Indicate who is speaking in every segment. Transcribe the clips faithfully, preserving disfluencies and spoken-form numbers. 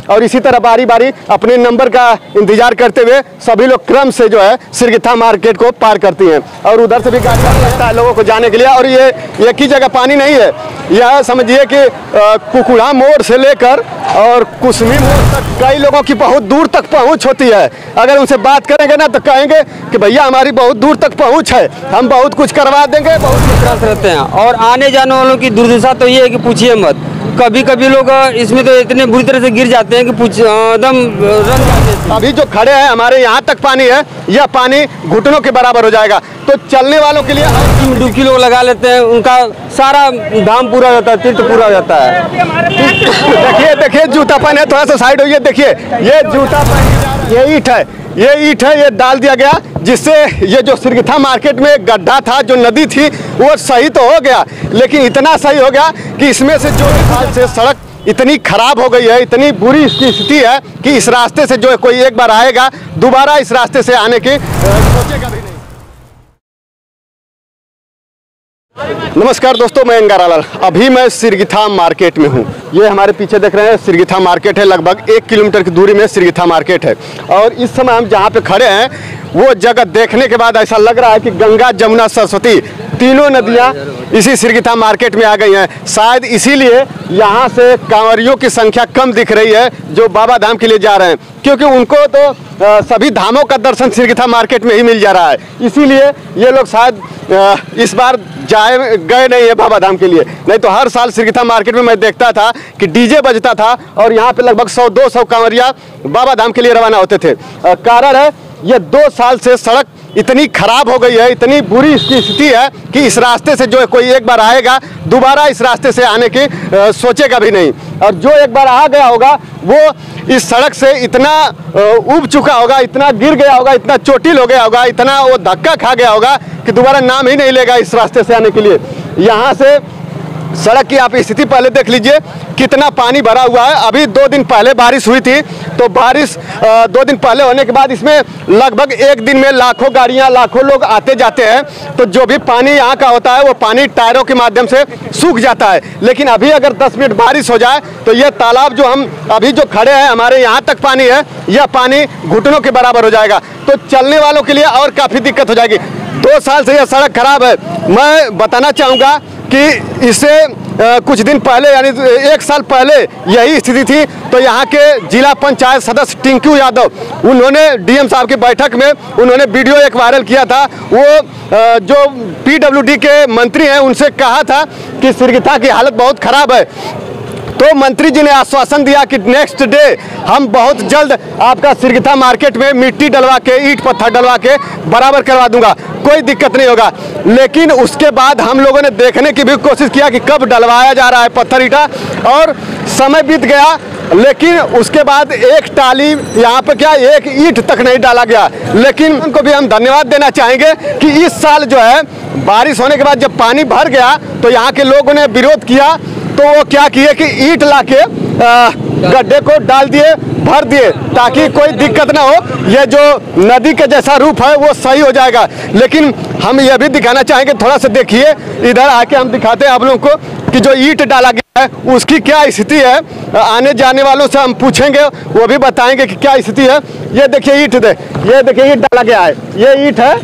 Speaker 1: और इसी तरह बारी बारी अपने नंबर का इंतजार करते हुए सभी लोग क्रम से जो है सिरगिथा मार्केट को पार करती हैं। और उधर से भी गाड़ी लगता है लोगों को जाने के लिए। और ये एक ही जगह पानी नहीं है, यह समझिए कि कुकुड़ा मोड़ से लेकर और कुसमी मोड़ तक कई लोगों की बहुत दूर तक पहुंच होती है। अगर उनसे बात करेंगे ना तो कहेंगे कि भैया हमारी बहुत दूर तक पहुंच है, हम बहुत कुछ करवा देंगे, बहुत कुछ
Speaker 2: त्रस्त रहते हैं। और आने जाने वालों की दुर्दशा तो ये है कि पूछिए मत। कभी कभी लोग इसमें तो इतने बुरी तरह से गिर जाते हैं कि पूछ एकदम रन जाते हैं।
Speaker 1: अभी जो खड़े हैं हमारे यहाँ तक पानी है, यह पानी घुटनों के बराबर हो जाएगा। तो चलने वालों के लिए
Speaker 2: डुबकी लोग लगा लेते हैं, उनका सारा धाम पूरा हो जाता है, तीर्थ पूरा हो जाता है।
Speaker 1: देखिए देखिए जूता पहने, थोड़ा सा साइड होइए। देखिए ये जूता पहन, ये ईंट है, ये ईंट है, ये डाल दिया गया जिससे ये जो सिरगिथा मार्केट में गड्ढा था, जो नदी थी, वो सही तो हो गया, लेकिन इतना सही हो गया कि इसमें से जो साल से सड़क इतनी खराब हो गई है, इतनी बुरी इसकी स्थिति है कि इस रास्ते से जो कोई एक बार आएगा दोबारा इस रास्ते से आने की सोचेगा भी नहीं। नमस्कार दोस्तों, मैं अंगारा लाल। अभी मैं सिरगिथा मार्केट में हूँ। ये हमारे पीछे देख रहे हैं सिरगिथा मार्केट है, लगभग एक किलोमीटर की दूरी में सिरगिथा मार्केट है। और इस समय हम जहाँ पे खड़े हैं वो जगह देखने के बाद ऐसा लग रहा है कि गंगा जमुना सरस्वती तीनों नदियाँ इसी सिरगिथा मार्केट में आ गई हैं। शायद इसीलिए यहाँ से कांवरियों की संख्या कम दिख रही है जो बाबा धाम के लिए जा रहे हैं, क्योंकि उनको तो आ, सभी धामों का दर्शन सिरगिथा मार्केट में ही मिल जा रहा है। इसीलिए ये लोग शायद आ, इस बार जाए गए नहीं है बाबा धाम के लिए। नहीं तो हर साल सिरगिथा मार्केट में मैं देखता था कि डीजे बजता था और यहाँ पे लगभग सौ दो सौ कांवरिया बाबा धाम के लिए रवाना होते थे। आ, कारण है ये दो साल से सड़क इतनी खराब हो गई है, इतनी बुरी इसकी स्थिति है कि इस रास्ते से जो कोई एक बार आएगा दोबारा इस रास्ते से आने की आ, सोचेगा भी नहीं। और जो एक बार आ गया होगा वो इस सड़क से इतना उब चुका होगा, इतना गिर गया होगा, इतना चोटिल हो गया होगा, इतना वो धक्का खा गया होगा कि दोबारा नाम ही नहीं लेगा इस रास्ते से आने के लिए। यहाँ से सड़क की आप स्थिति पहले देख लीजिए, कितना पानी भरा हुआ है। अभी दो दिन पहले बारिश हुई थी, तो बारिश दो दिन पहले होने के बाद इसमें लगभग एक दिन में लाखों गाड़ियां, लाखों लोग आते जाते हैं। तो जो भी पानी यहाँ का होता है वो पानी टायरों के माध्यम से सूख जाता है। लेकिन अभी अगर दस मिनट बारिश हो जाए तो यह तालाब जो हम अभी जो खड़े हैं, हमारे यहाँ तक पानी है, यह पानी घुटनों के बराबर हो जाएगा। तो चलने वालों के लिए और काफ़ी दिक्कत हो जाएगी। दो साल से यह सड़क खराब है। मैं बताना चाहूँगा कि इससे कुछ दिन पहले यानी एक साल पहले यही स्थिति थी। तो यहाँ के जिला पंचायत सदस्य टिंकू यादव, उन्होंने डीएम साहब की बैठक में उन्होंने वीडियो एक वायरल किया था। वो जो पीडब्ल्यूडी के मंत्री हैं उनसे कहा था कि सिरगिथा की हालत बहुत खराब है। तो मंत्री जी ने आश्वासन दिया कि नेक्स्ट डे हम बहुत जल्द आपका सिरगिथा मार्केट में मिट्टी डलवा के, ईंट पत्थर डलवा के बराबर करवा दूंगा, कोई दिक्कत नहीं होगा। लेकिन उसके बाद हम लोगों ने देखने की भी कोशिश किया कि कब डलवाया जा रहा है पत्थर ईंटा, और समय बीत गया। लेकिन उसके बाद एक टाली यहाँ पर क्या एक ईंट तक नहीं डाला गया। लेकिन उनको भी हम धन्यवाद देना चाहेंगे कि इस साल जो है बारिश होने के बाद जब पानी भर गया तो यहाँ के लोगों ने विरोध किया। तो वो क्या किए कि ईंट लाके गड्ढे को डाल दिए, भर दिए, ताकि कोई दिक्कत ना हो। ये जो नदी के जैसा रूप है वो सही हो जाएगा। लेकिन हम ये भी दिखाना चाहेंगे, थोड़ा सा देखिए, इधर आके हम दिखाते हैं आप लोगों को कि जो ईंट डाला गया है उसकी क्या स्थिति है। आने जाने वालों से हम पूछेंगे, वो भी बताएंगे कि क्या स्थिति है। ये देखिए ईंट दे, ये देखिए ईंट डाला गया है, ये ईंट है,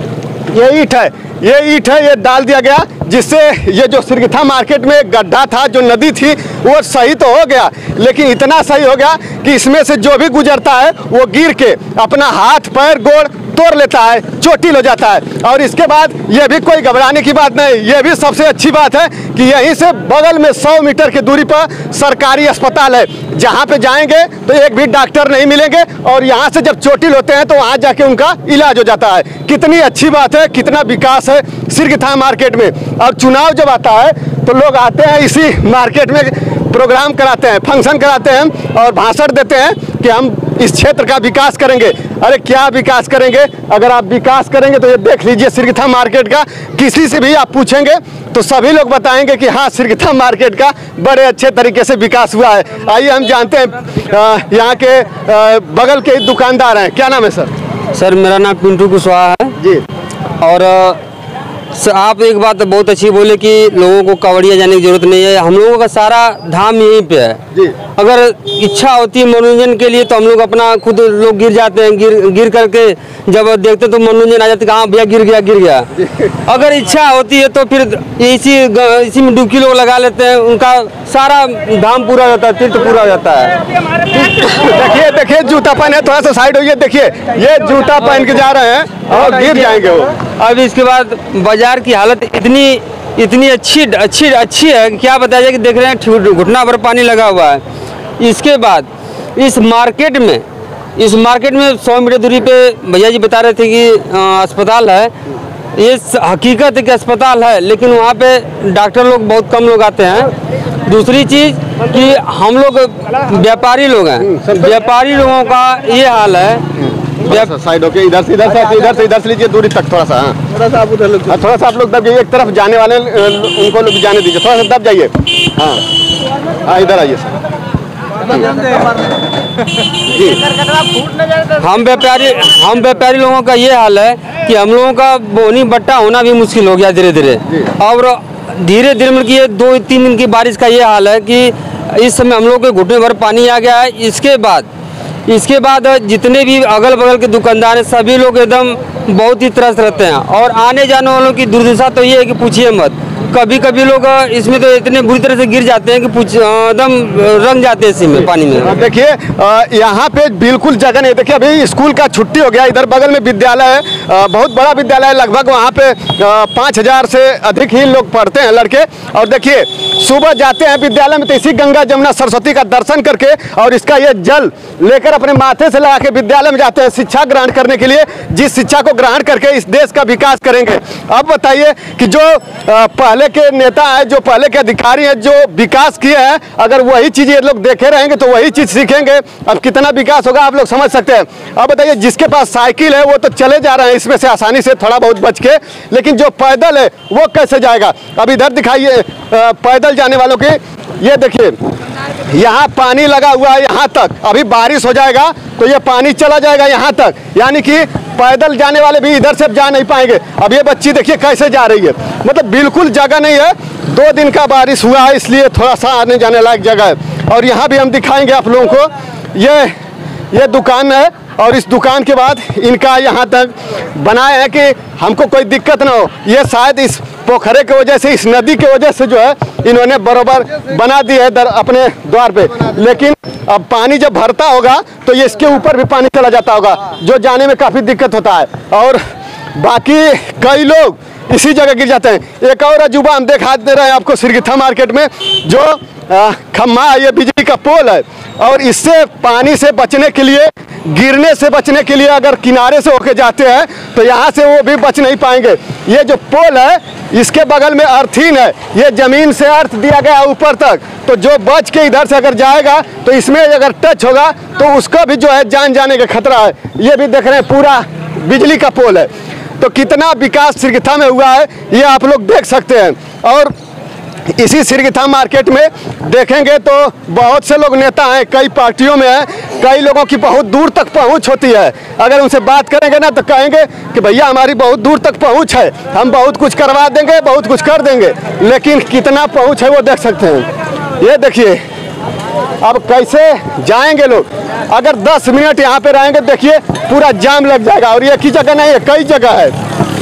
Speaker 1: ये ईंट है, ये ईंट है, ये डाल दिया गया जिससे ये जो सिरगिथा मार्केट में गड्ढा था, जो नदी थी, वो सही तो हो गया। लेकिन इतना सही हो गया कि इसमें से जो भी गुजरता है वो गिर के अपना हाथ पैर गोड़ तोड़ लेता है, चोटिल हो जाता है। और इसके बाद ये भी कोई घबराने की बात नहीं, ये भी सबसे अच्छी बात है कि यहीं से बगल में सौ मीटर की दूरी पर सरकारी अस्पताल है, जहाँ पे जाएंगे तो एक भी डॉक्टर नहीं मिलेंगे। और यहाँ से जब चोटिल होते हैं तो वहाँ जाके उनका इलाज हो जाता है। कितनी अच्छी बात है, कितना विकास है सिरगिथा मार्केट में। और चुनाव जब आता है तो लोग आते हैं इसी मार्केट में, प्रोग्राम कराते हैं, फंक्शन कराते हैं और भाषण देते हैं कि हम इस क्षेत्र का विकास करेंगे। अरे क्या विकास करेंगे? अगर आप विकास करेंगे तो ये देख लीजिए सिरगिथा मार्केट का, किसी से भी आप पूछेंगे तो सभी लोग बताएंगे कि हाँ, सिरगिथा मार्केट का बड़े अच्छे तरीके से विकास हुआ है। आइए हम जानते हैं यहाँ के आ, बगल के दुकानदार हैं। क्या नाम है सर?
Speaker 2: सर मेरा नाम पिंटू कुशवाहा है
Speaker 1: जी।
Speaker 2: और आप एक बात बहुत अच्छी बोले कि लोगों को कांवड़िया जाने की जरूरत नहीं है। हम लोगों का सारा धाम यहीं पे है
Speaker 1: जी।
Speaker 2: अगर इच्छा होती है मनोरंजन के लिए तो हम लोग अपना खुद लोग गिर जाते हैं, गिर गिर करके जब देखते तो मनोरंजन आ जाते कि हाँ भैया गिर गया गिर गया। अगर इच्छा होती है तो फिर इसी इसी में डुबकी लोग लगा लेते हैं, उनका सारा धाम पूरा हो जाता है, तीर्थ पूरा हो जाता है।
Speaker 1: देखिए देखिए जूता पहने, थोड़ा सा साइड होइए। देखिए ये जूता पहन के जा रहे हैं और गिर जाएंगे वो।
Speaker 2: अब इसके बाद बाजार की हालत इतनी इतनी अच्छी अच्छी अच्छी है कि क्या बताया जाए कि देख रहे हैं घुटना भर पानी लगा हुआ है। इसके बाद इस मार्केट में इस मार्केट में सौ मीटर दूरी पे भैया जी बता रहे थे कि अस्पताल है। ये हकीकत है कि अस्पताल है, लेकिन वहाँ पे डॉक्टर लोग बहुत कम लोग आते हैं। दूसरी चीज़ कि हम लोग व्यापारी लोग हैं, व्यापारी लोगों का ये हाल है।
Speaker 1: साइड होके इधर से इधर से इधर से इधर से लीजिए दूरी तक थोड़ा सा। हाँ थोड़ा सा आप उधर थोड़ा सा आप लोग दब जाइए, एक तरफ जाने वाले उनको लोग जाने दीजिए, थोड़ा सा दब जाइए। हाँ हाँ इधर आइए सर।
Speaker 2: हम व्यापारी हम व्यापारी लोगों का ये हाल है कि हम लोगों का बोनी बट्टा होना भी मुश्किल हो गया धीरे धीरे। और धीरे धीरे मतलब ये दो तीन दिन की बारिश का ये हाल है कि इस समय हम लोग के घुटने भर पानी आ गया है। इसके बाद इसके बाद जितने भी अगल बगल के दुकानदार हैं सभी लोग एकदम बहुत ही त्रस्त रहते हैं। और आने जाने वालों की दुर्दशा तो ये है कि पूछिए मत। कभी कभी लोग इसमें तो इतने बुरी तरह से गिर जाते हैं कि पूछ एकदम रंग जाते हैं इसी में पानी में।
Speaker 1: देखिए यहाँ पे बिल्कुल जगह नहीं। देखिए अभी स्कूल का छुट्टी हो गया, इधर बगल में विद्यालय है, बहुत बड़ा विद्यालय है, लगभग वहाँ पे पाँच हजार से अधिक ही लोग पढ़ते हैं लड़के। और देखिए सुबह जाते हैं विद्यालय में तो इसी गंगा जमुना सरस्वती का दर्शन करके और इसका ये जल लेकर अपने माथे से लगा के विद्यालय में जाते हैं शिक्षा ग्रहण करने के लिए, जिस शिक्षा को ग्रहण करके इस देश का विकास करेंगे। अब बताइए कि जो पहले के नेता है, जो पहले के अधिकारी हैं, जो विकास किए हैं, अगर वही चीज़ ये लोग देखे रहेंगे तो वही चीज़ सीखेंगे। अब कितना विकास होगा आप लोग समझ सकते हैं। अब बताइए जिसके पास साइकिल है वो तो चले जा रहे हैं इसमें से आसानी से थोड़ा बहुत बच के, लेकिन जो पैदल है वो कैसे जाएगा। अब इधर दिखाइए पैदल जाने वालों के, ये देखिए यहाँ पानी लगा हुआ है यहाँ तक। अभी बारिश हो जाएगा तो ये पानी चला जाएगा यहाँ तक, यानी कि पैदल जाने वाले भी इधर से जा नहीं पाएंगे। अब ये बच्ची देखिए कैसे जा रही है, मतलब बिल्कुल जगह नहीं है। दो दिन का बारिश हुआ है इसलिए थोड़ा सा आने जाने लायक जगह है। और यहाँ भी हम दिखाएंगे आप लोगों को, ये ये दुकान है और इस दुकान के बाद इनका यहाँ तक बनाया है कि हमको कोई दिक्कत ना हो। ये शायद इस पोखरे की वजह से, इस नदी की वजह से जो है इन्होंने बराबर बना दी है दर अपने द्वार पे। लेकिन अब पानी जब भरता होगा तो ये इसके ऊपर भी पानी चला जाता होगा, जो जाने में काफ़ी दिक्कत होता है। और बाकी कई लोग इसी जगह गिर जाते हैं। एक और अजूबा हम दिखा दे रहे हैं आपको सिरगिथा मार्केट में, जो खम्मा है, ये बिजली का पोल है। और इससे पानी से बचने के लिए, गिरने से बचने के लिए अगर किनारे से होके जाते हैं तो यहाँ से वो भी बच नहीं पाएंगे। ये जो पोल है इसके बगल में अर्थिंग है, ये ज़मीन से अर्थ दिया गया ऊपर तक, तो जो बच के इधर से अगर जाएगा तो इसमें अगर टच होगा तो उसका भी जो है जान जाने का खतरा है। ये भी देख रहे हैं पूरा बिजली का पोल है। तो कितना विकास सिरगिथा में हुआ है ये आप लोग देख सकते हैं। और इसी सिरगिथा मार्केट में देखेंगे तो बहुत से लोग नेता हैं, कई पार्टियों में हैं, कई लोगों की बहुत दूर तक पहुंच होती है। अगर उनसे बात करेंगे ना तो कहेंगे कि भैया हमारी बहुत दूर तक पहुंच है, हम बहुत कुछ करवा देंगे, बहुत कुछ कर देंगे, लेकिन कितना पहुंच है वो देख सकते हैं। ये देखिए अब कैसे जाएंगे लोग। अगर दस मिनट यहाँ पे रहेंगे देखिए पूरा जाम लग जाएगा। और ये की जगह नहीं है, कई जगह है।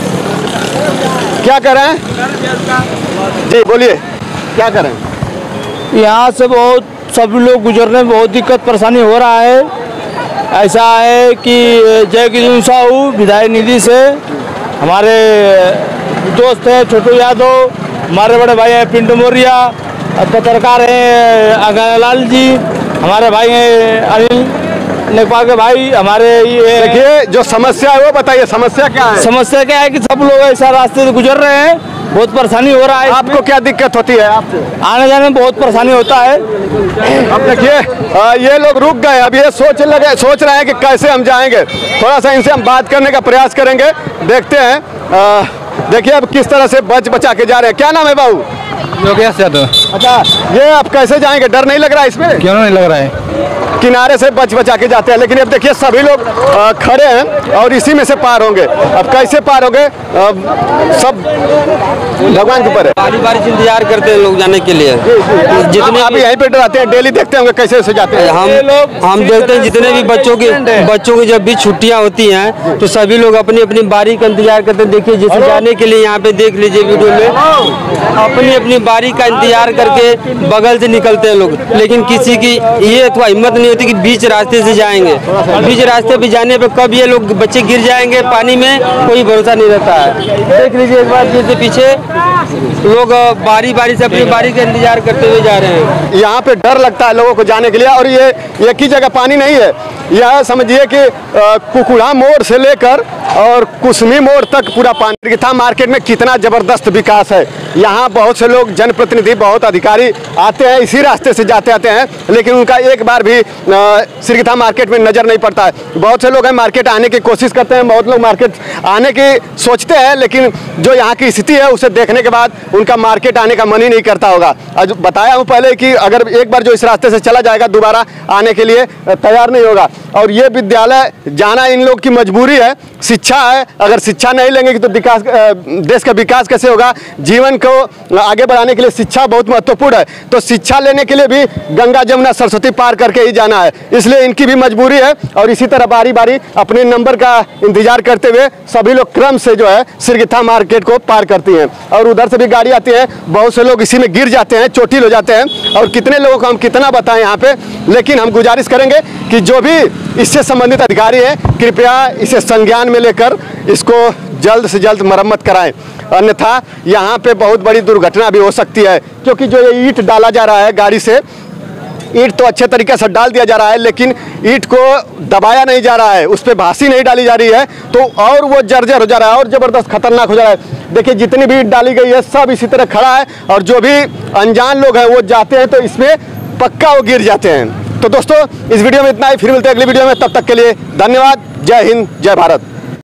Speaker 1: क्या करें जी, बोलिए क्या करें।
Speaker 3: यहाँ से बहुत सभी लोग गुजरने में बहुत दिक्कत परेशानी हो रहा है। ऐसा है कि जय किशन साहू विधायक निधि से हमारे दोस्त हैं छोटू यादव, हमारे बड़े भाई हैं पिंटू मौर्या, पत्रकार हैं अगलाल जी, हमारे भाई हैं अनिल नेपाल के भाई, हमारे ये
Speaker 1: देखिए जो समस्या है वो बताइए, समस्या क्या है।
Speaker 3: समस्या क्या है कि सब लोग ऐसा रास्ते से गुजर रहे हैं, बहुत परेशानी हो रहा है।
Speaker 1: आपको क्या दिक्कत होती है? आपको
Speaker 3: आने जाने में बहुत परेशानी होता है।
Speaker 1: अब देखिए ये लोग रुक गए, अब ये सोच लगे सोच रहे हैं कि कैसे हम जाएंगे। थोड़ा सा इनसे हम बात करने का प्रयास करेंगे, देखते हैं। देखिए अब किस तरह से बच बचा के जा रहे हैं। क्या नाम है बाबू?
Speaker 3: योगेश यादव।
Speaker 1: अच्छा, ये आप कैसे जाएंगे, डर नहीं लग रहा है इसमें?
Speaker 3: क्यों नहीं लग रहा है?
Speaker 1: किनारे से बच बचा के जाते हैं, लेकिन अब देखिए सभी लोग आ, खड़े हैं और इसी में से पार होंगे। अब कैसे पार होंगे, आ, सब भगवान के ऊपर है।
Speaker 2: बारी बारी से इंतजार करते हैं लोग जाने के लिए। जितने
Speaker 1: आप यहीं पे डराते हैं, डेली देखते होंगे कैसे कैसे जाते हैं।
Speaker 2: हम हम देखते हैं जितने भी बच्चों की बच्चों की जब भी छुट्टियां होती हैं तो सभी लोग अपनी अपनी बारी का इंतजार करते हैं। देखिए जैसे जाने के लिए यहाँ पे देख लीजिए वीडियो में, अपनी अपनी बारी का इंतजार करके बगल से निकलते हैं लोग, लेकिन किसी की ये अथवा हिम्मत नहीं होती कि बीच रास्ते से जाएंगे। बीच रास्ते पे जाने पे कब ये लोग बच्चे गिर जाएंगे पानी में, कोई भरोसा नहीं रहता है। देख लीजिए एक बार जैसे पीछे लोग बारी बारी से अपनी बारी का इंतजार करते हुए जा रहे हैं।
Speaker 1: यहाँ पे डर लगता है लोगों को जाने के लिए, और ये एक ही जगह पानी नहीं है। यह समझिए कि कुकुड़ा मोड़ से लेकर और कुसमी मोड़ तक पूरा पानी। सिरगिथा मार्केट में कितना ज़बरदस्त विकास है। यहाँ बहुत से लोग, जनप्रतिनिधि, बहुत अधिकारी आते हैं, इसी रास्ते से जाते आते हैं, लेकिन उनका एक बार भी सिरगिथा मार्केट में नज़र नहीं पड़ता है। बहुत से लोग हैं मार्केट आने की कोशिश करते हैं, बहुत लोग मार्केट आने की सोचते हैं, लेकिन जो यहाँ की स्थिति है उसे देखने के बाद उनका मार्केट आने का मन ही नहीं करता होगा। आज बताया हूँ पहले कि अगर एक बार जो इस रास्ते से चला जाएगा दोबारा आने के लिए तैयार नहीं होगा। और ये विद्यालय जाना इन लोग की मजबूरी है, शिक्षा है। अगर शिक्षा नहीं लेंगे तो विकास, देश का विकास कैसे होगा? जीवन को आगे बढ़ाने के लिए शिक्षा बहुत महत्वपूर्ण है। तो शिक्षा लेने के लिए भी गंगा जमुना सरस्वती पार करके ही जाना है, इसलिए इनकी भी मजबूरी है। और इसी तरह बारी बारी अपने नंबर का इंतजार करते हुए सभी लोग क्रम से जो है सिरगिथा मार्केट को पार करती हैं। और उधर से भी गाड़ी आती है, बहुत से लोग इसी में गिर जाते हैं, चोटिल हो जाते हैं। और कितने लोगों को हम कितना बताएं यहाँ पे, लेकिन हम गुजारिश करेंगे कि जो भी इससे संबंधित अधिकारी है कृपया इसे संज्ञान में लेकर इसको जल्द से जल्द मरम्मत कराएं, अन्यथा यहाँ पे बहुत बड़ी दुर्घटना भी हो सकती है। क्योंकि जो ये ईंट डाला जा रहा है गाड़ी से, ईंट तो अच्छे तरीके से डाल दिया जा रहा है, लेकिन ईंट को दबाया नहीं जा रहा है, उस पर भासी नहीं डाली जा रही है, तो और वो जर्जर हो जा रहा है और ज़बरदस्त खतरनाक हो जा रहा है। देखिए जितनी भी ईंट डाली गई है सब इसी तरह खड़ा है, और जो भी अनजान लोग हैं वो जाते हैं तो इसमें पक्का वो गिर जाते हैं। तो दोस्तों इस वीडियो में इतना ही, फिर मिलते हैं अगली वीडियो में। तब तक के लिए धन्यवाद। जय हिंद, जय भारत।